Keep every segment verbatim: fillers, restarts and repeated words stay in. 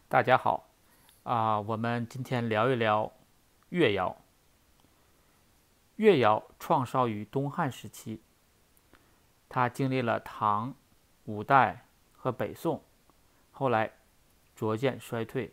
大家好，啊、我们今天聊一聊越窑。越窑创烧于东汉时期，它经历了唐、五代和北宋，后来逐渐衰退。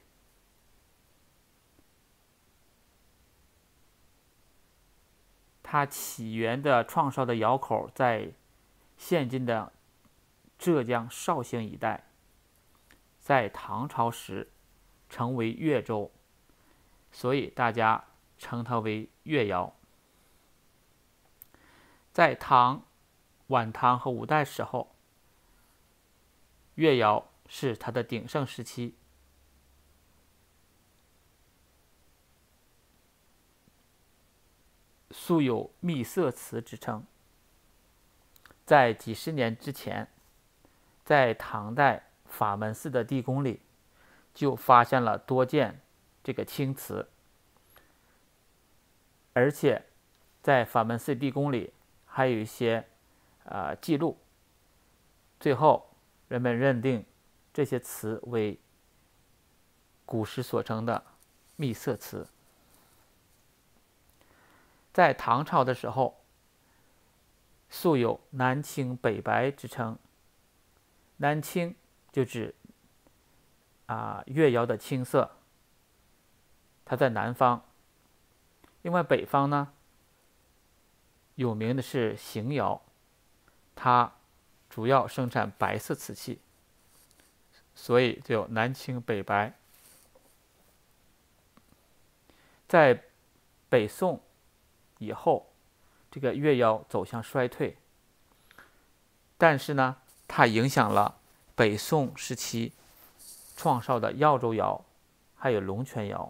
它起源的创烧的窑口在现今的浙江绍兴一带，在唐朝时成为越州，所以大家称它为越窑。在唐、晚唐和五代时候，越窑是它的鼎盛时期。素有秘色瓷之称。在几十年之前，在唐代法门寺的地宫里，就发现了多件这个青瓷，而且在法门寺地宫里还有一些呃记录。最后，人们认定这些瓷为古时所称的秘色瓷。在唐朝的时候，素有南青北白之称。南青就指啊越窑的青色，它在南方。另外北方呢，有名的是邢窑，它主要生产白色瓷器，所以就有南青北白。在北宋以后，这个越窑走向衰退，但是呢，它影响了北宋时期创烧的耀州窑，还有龙泉窑。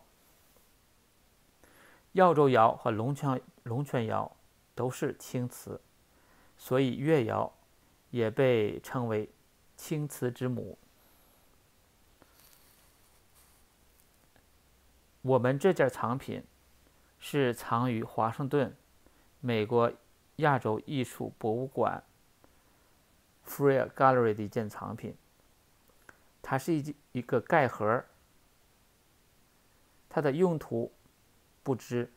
耀州窑和龙泉龙泉窑都是青瓷，所以越窑也被称为青瓷之母。我们这件藏品是藏于华盛顿美国亚洲艺术博物馆 Freer Gallery 的一件藏品。它是一一个盖盒，它的用途不知。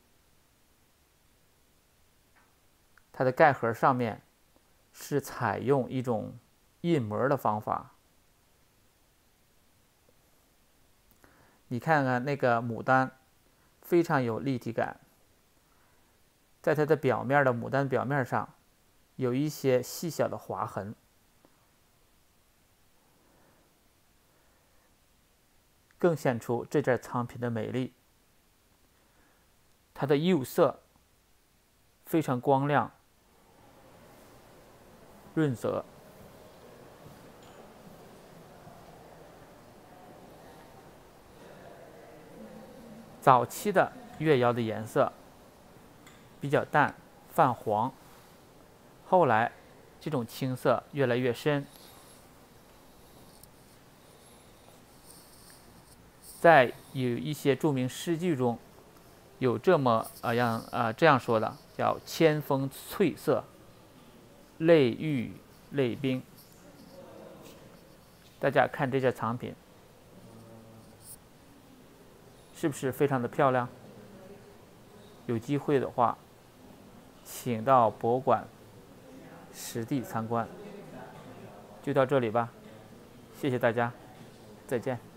它的盖盒上面是采用一种印模的方法。你看看那个牡丹，非常有立体感。在它的表面的牡丹表面上，有一些细小的划痕，更显出这件藏品的美丽。它的釉色非常光亮、润泽。早期的越窑的颜色比较淡，泛黄，后来这种青色越来越深。在有一些著名诗句中，有这么呃样呃这样说的，叫千峰翠色，泪玉泪冰。大家看这件藏品，是不是非常的漂亮？有机会的话，请到博物馆实地参观。就到这里吧，谢谢大家，再见。